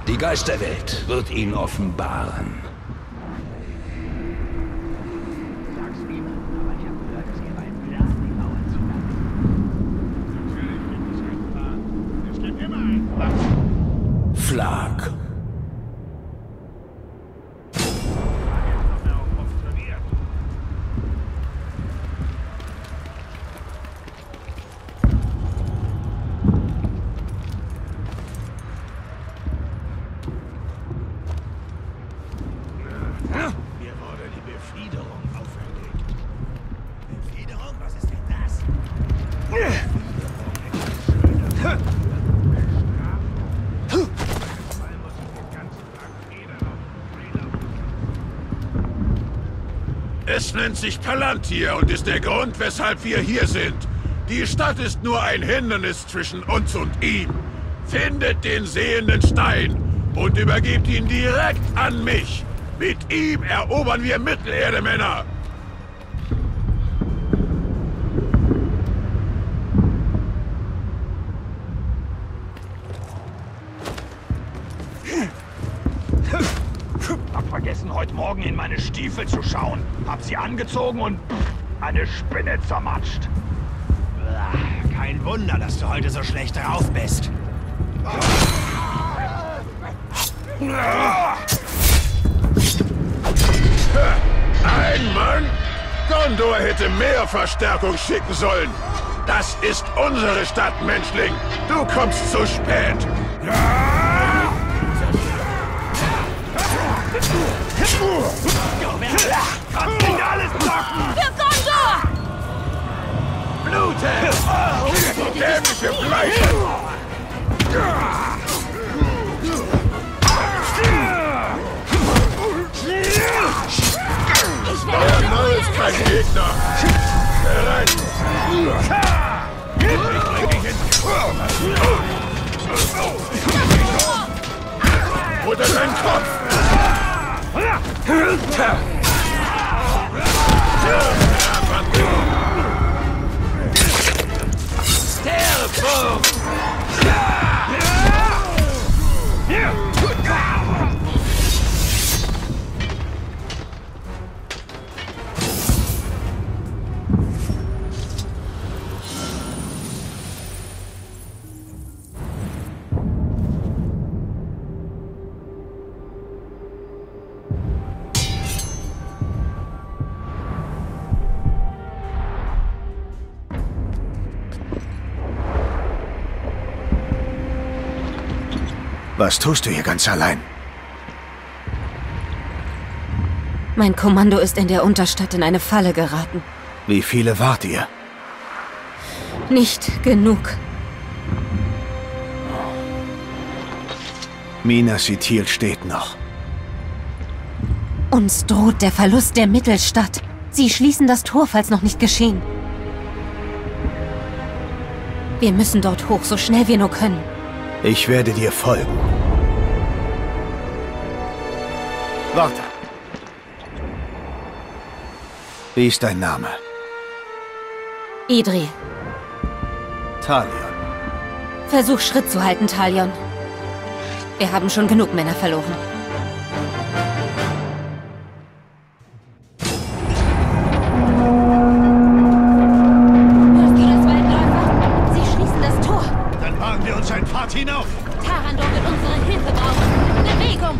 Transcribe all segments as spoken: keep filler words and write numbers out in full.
Die Geisterwelt wird ihn offenbaren. Flag. Es nennt sich Palantir und ist der Grund, weshalb wir hier sind. Die Stadt ist nur ein Hindernis zwischen uns und ihm. Findet den sehenden Stein und übergebt ihn direkt an mich. Mit ihm erobern wir Mittelerde, Männer. Hab vergessen, heute Morgen in meine Stiefel zu schauen. Hab sie angezogen und eine Spinne zermatscht. Kein Wunder, dass du heute so schlecht drauf bist. Ein Mann? Gondor hätte mehr Verstärkung schicken sollen. Das ist unsere Stadt, Menschling. Du kommst zu spät. Kannst nicht alles blocken! Für Gondor! Blute! Dämliche Fleisch! Der Null ist kein Gegner! Bereit! Ich bring dich ins Oder dein Kopf! Was tust du hier ganz allein? Mein Kommando ist in der Unterstadt in eine Falle geraten. Wie viele wart ihr? Nicht genug. Minas Ithil steht noch. Uns droht der Verlust der Mittelstadt. Sie schließen das Tor, falls noch nicht geschehen. Wir müssen dort hoch, so schnell wir nur können. Ich werde dir folgen. Warte. Wie ist dein Name? Idri. Talion. Versuch Schritt zu halten, Talion. Wir haben schon genug Männer verloren. Hörst du das, Waldläufer? Sie schließen das Tor. Dann wagen wir uns einen Pfad hinauf. Tarandor wird unsere Hilfe brauchen. Bewegung!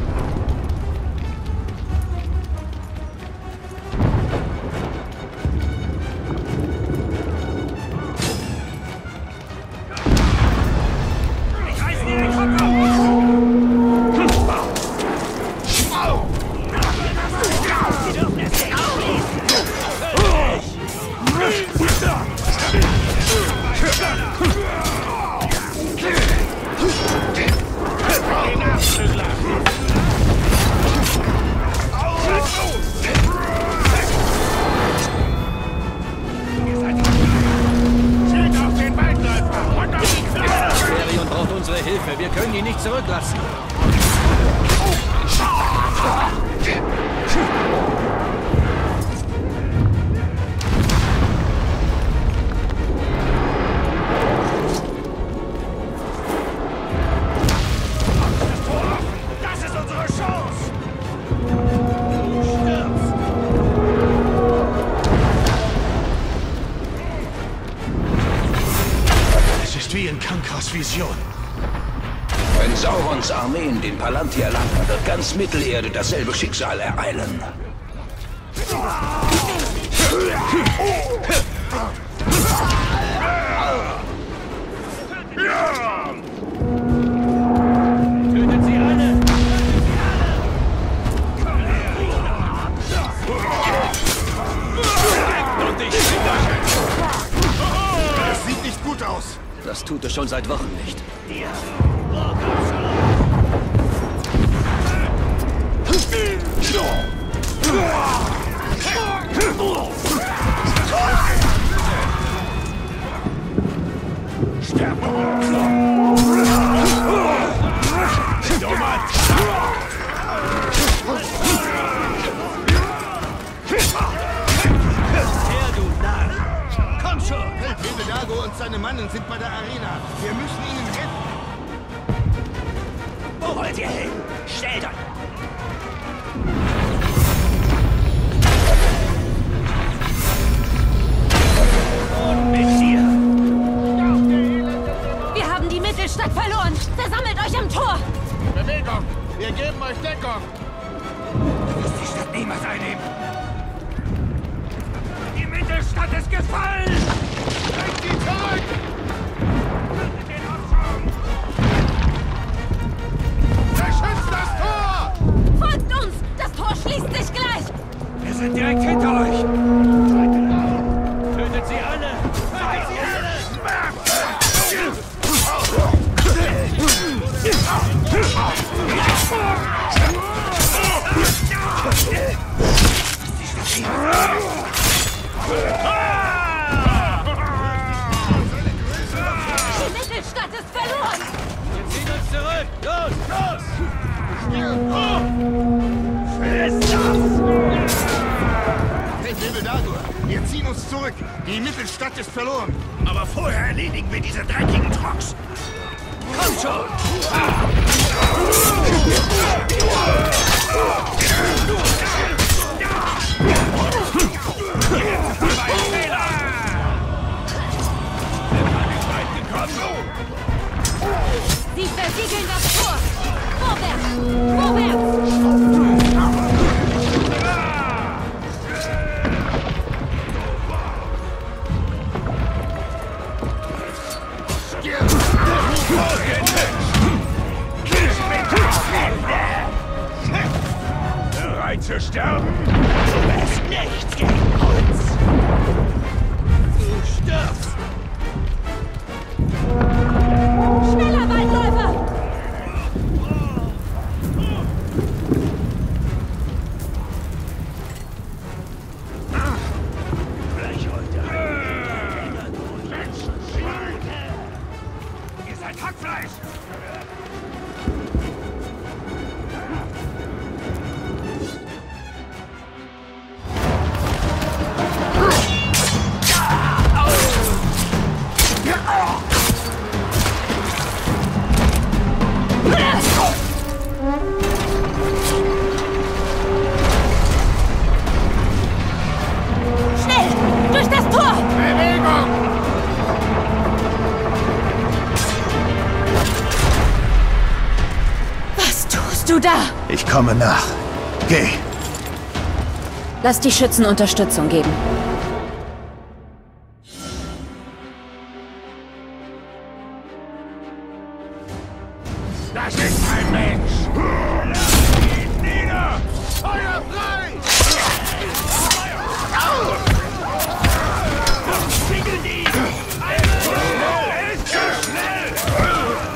Hilfe, wir können ihn nicht zurücklassen. Saurons Vision. Wenn Saurons Armeen den Palantir landen, wird ganz Mittelerde dasselbe Schicksal ereilen. Tötet sie alle! Und ich bin Das sieht nicht gut aus. Das tut es schon seit Wochen nicht. Komm schon! Veldago und seine Mannen sind bei der Arena. Wir müssen ihnen helfen. Wo wollt ihr hin? Stellt euch! Und mit dir! Wir haben die Mittelstadt verloren. Versammelt euch am Tor. Bewegung! Wir geben euch Deckung! Du musst die Stadt niemals einnehmen! Die Mittelstadt ist gefallen! Bringt sie zurück! Tötet den Abschaum! Beschützt das Tor! Folgt uns. Das Tor schließt sich gleich. Wir sind direkt hinter euch! Tötet sie alle! Tötet sie alle! Die Mittelstadt ist verloren. Wir ziehen uns zurück! Los, los! Friss das! Hey, Veldago, wir ziehen uns zurück. Die Mittelstadt ist verloren. Aber vorher erledigen wir diese dreckigen Trocks! Komm schon! Sie versiegeln das Tor. Vorwärts. Vorwärts. Bereit zu sterben? Du wärst nichts gegen uns! Du stirbst! Schneller, Waldläufer. Gleich heute heim. Menschenschweine! Ihr seid Hackfleisch! Schnell. Durch das Tor. Bewegung! Was tust du da? Ich komme nach. Geh. Lass die Schützen Unterstützung geben. Das ist kein Mensch! Lasst ihn nieder! Feuer frei! Spiegel die! Schnell! Ist zu schnell!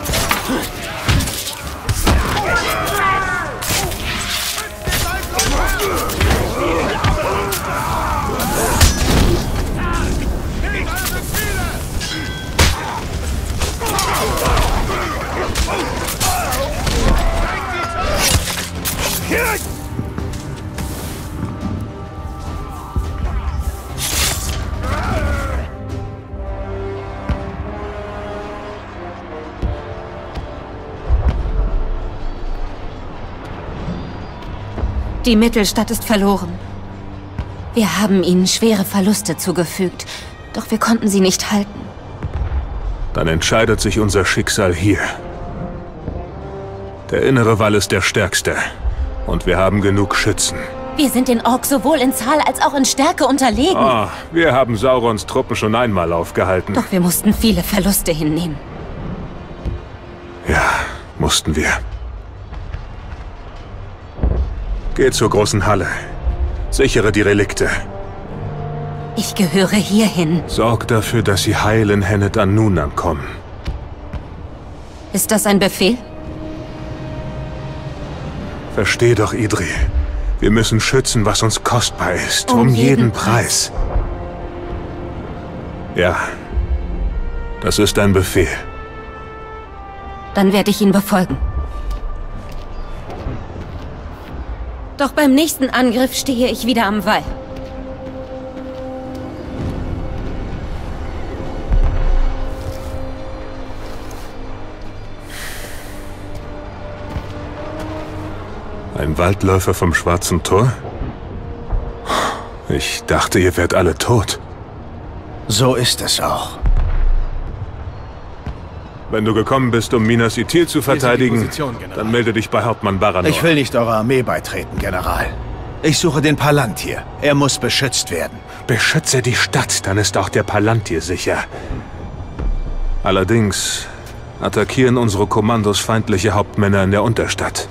Die Mittelstadt ist verloren. Wir haben ihnen schwere Verluste zugefügt, doch wir konnten sie nicht halten. Dann entscheidet sich unser Schicksal hier. Der innere Wall ist der stärkste. Und wir haben genug Schützen. Wir sind den Orks sowohl in Zahl als auch in Stärke unterlegen. Ah, wir haben Saurons Truppen schon einmal aufgehalten. Doch wir mussten viele Verluste hinnehmen. Ja, mussten wir. Geh zur großen Halle. Sichere die Relikte. Ich gehöre hierhin. Sorg dafür, dass sie heil in Hennet an Nun ankommen. Ist das ein Befehl? Versteh doch, Idri. Wir müssen schützen, was uns kostbar ist. Um, Um jeden, jeden Preis. Ja. Das ist ein Befehl. Dann werde ich ihn befolgen. Doch beim nächsten Angriff stehe ich wieder am Wall. Ein Waldläufer vom Schwarzen Tor? Ich dachte, ihr wärt alle tot. So ist es auch. Wenn du gekommen bist, um Minas Ithil zu verteidigen, Position, General. dann melde dich bei Hauptmann Baranor. Ich will nicht eurer Armee beitreten, General. Ich suche den Palantir. Er muss beschützt werden. Beschütze die Stadt, dann ist auch der Palantir sicher. Allerdings attackieren unsere Kommandos feindliche Hauptmänner in der Unterstadt.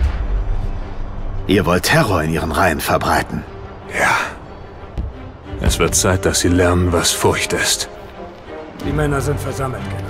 Ihr wollt Terror in ihren Reihen verbreiten. Ja. Es wird Zeit, dass sie lernen, was Furcht ist. Die Männer sind versammelt, General.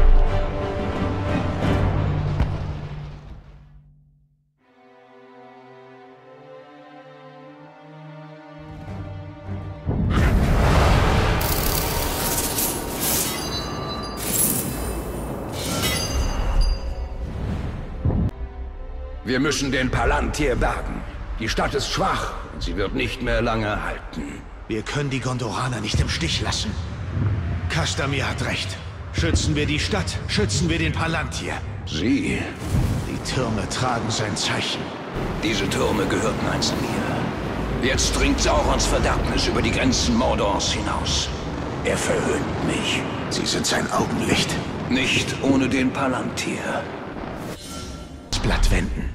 Wir müssen den Palantir bergen. Die Stadt ist schwach und sie wird nicht mehr lange halten. Wir können die Gondoraner nicht im Stich lassen. Kastamir hat recht. Schützen wir die Stadt, schützen wir den Palantir. Sie? Die Türme tragen sein Zeichen. Diese Türme gehörten einst mir. Jetzt dringt Saurons Verderbnis über die Grenzen Mordors hinaus. Er verhöhnt mich. Sie sind sein Augenlicht. Nicht ohne den Palantir. Das Blatt wenden.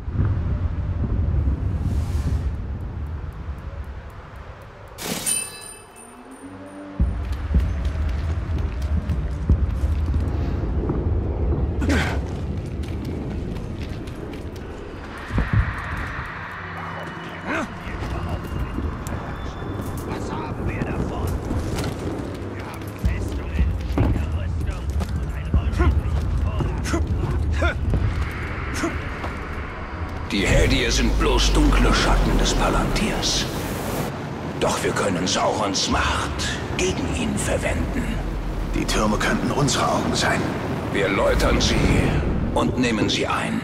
Die Hädier sind bloß dunkle Schatten des Palantirs. Doch wir können Saurons Macht gegen ihn verwenden. Die Türme könnten unsere Augen sein. Wir läutern sie und nehmen sie ein.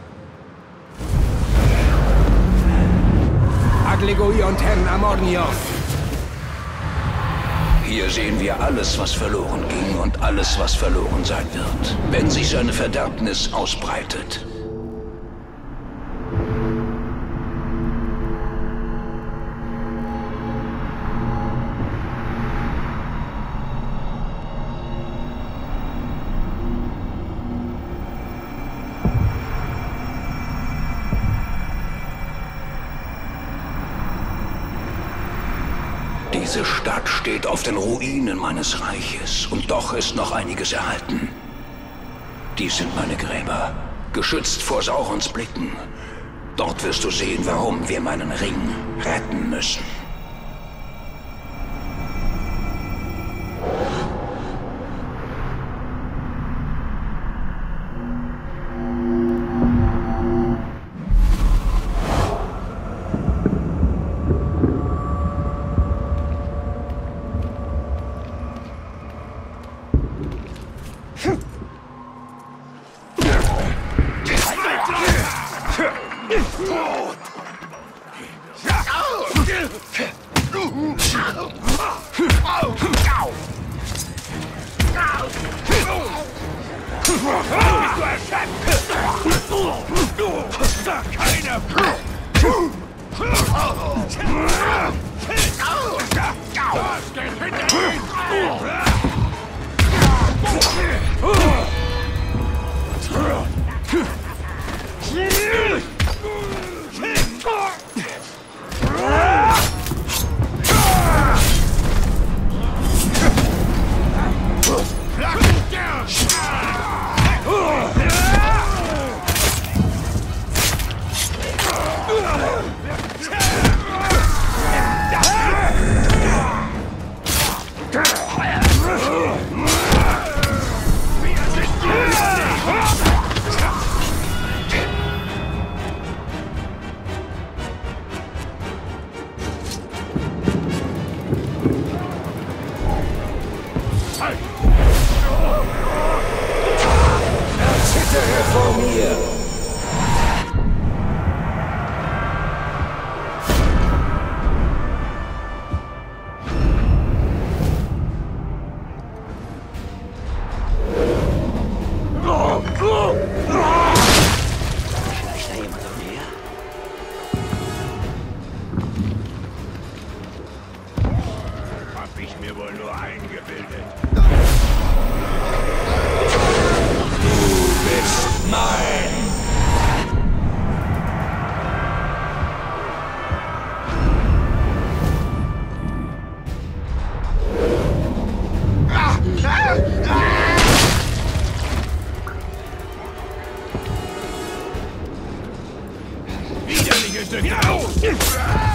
Aglegoi und Herrn Amornios. Hier sehen wir alles, was verloren ging und alles, was verloren sein wird, wenn sich seine Verderbnis ausbreitet. Diese Stadt steht auf den Ruinen meines Reiches und doch ist noch einiges erhalten. Dies sind meine Gräber, geschützt vor Saurons Blicken. Dort wirst du sehen, warum wir meinen Ring retten müssen.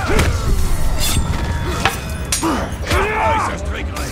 Äußerst trickreich.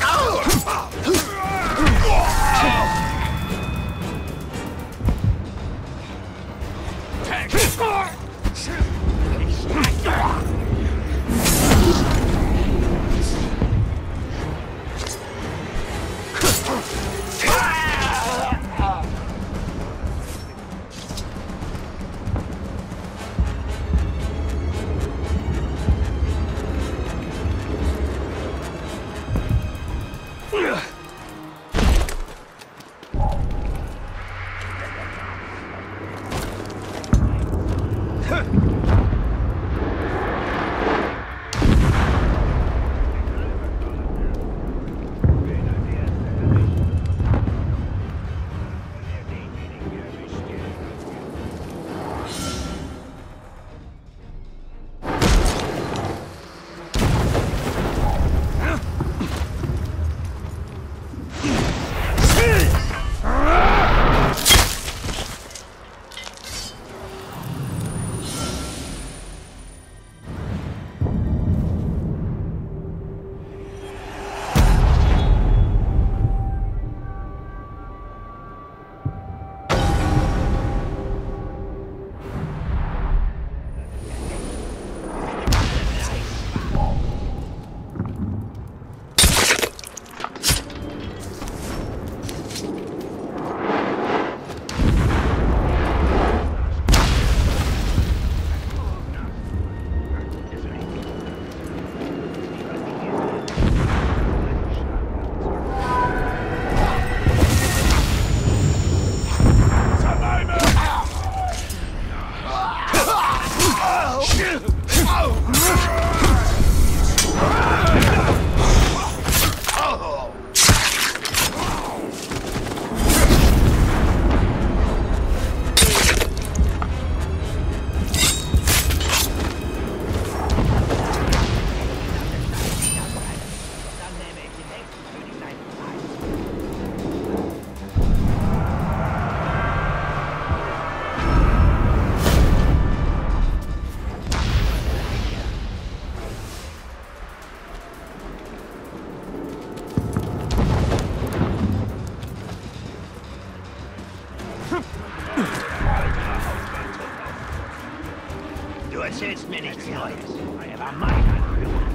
Du erzählst mir nichts Neues. Er war mein Anführer.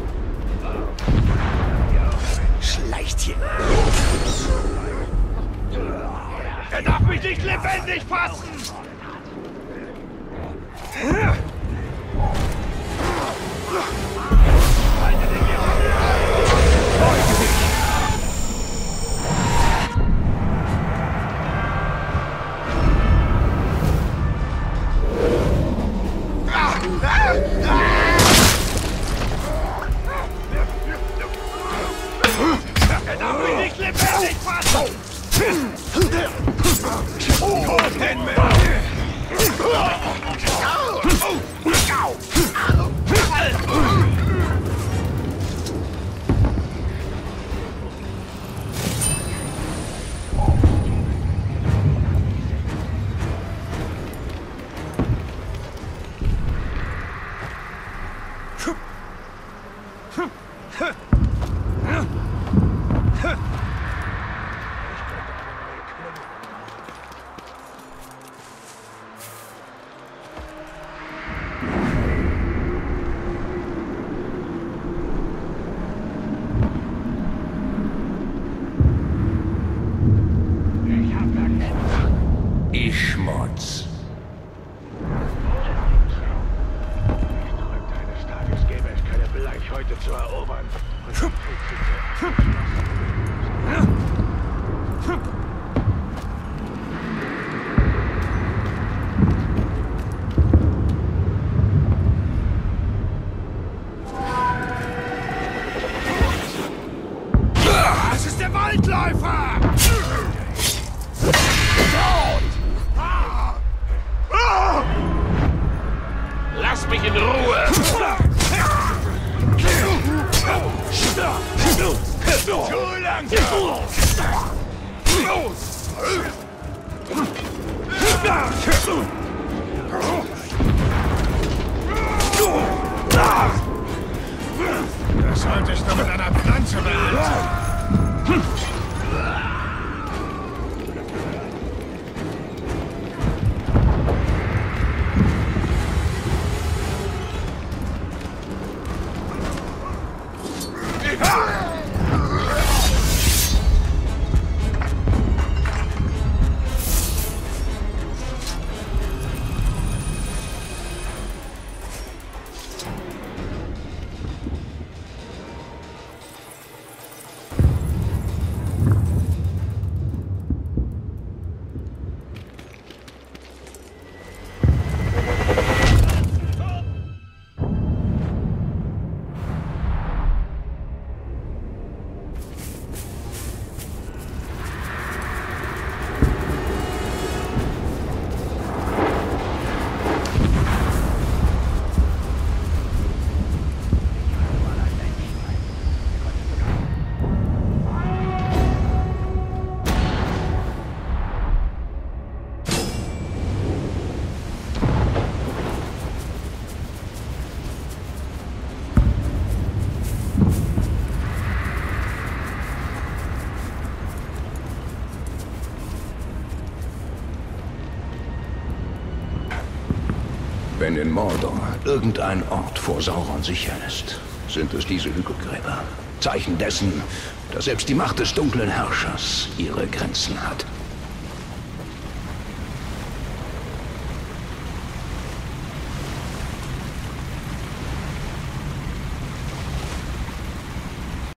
Schleichtchen. Er darf mich nicht lebendig fassen! Er darf mich nicht lebendig fassen! Schmutz. Eines Tages gäbe es keine Beleg heute zu erobern. Das ist der Waldläufer! Lass mich in Ruhe! Zu langsam! dich nur mit einer Pflanze beantworten. Hm. Wenn in Mordor irgendein Ort vor Sauron sicher ist, sind es diese Hügelgräber. Zeichen dessen, dass selbst die Macht des dunklen Herrschers ihre Grenzen hat.